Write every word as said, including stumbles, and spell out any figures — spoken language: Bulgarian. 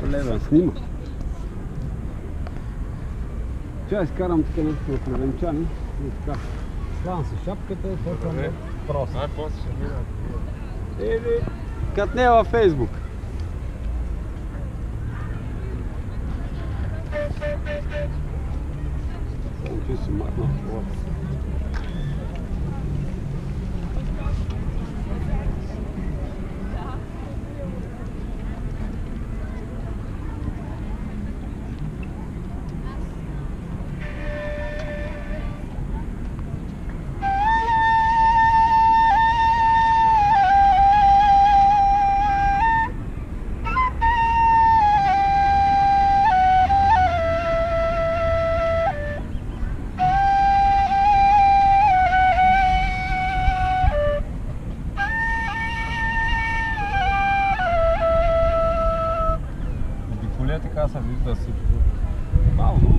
Левен снима. Чай изкарам така нещо на плевенчани и така. Славам се шапката и почвам да просто. Ай, после ще мина. Или катне във Фейсбук. Само че си махнал колата. Така се вижда всичко. Бавно.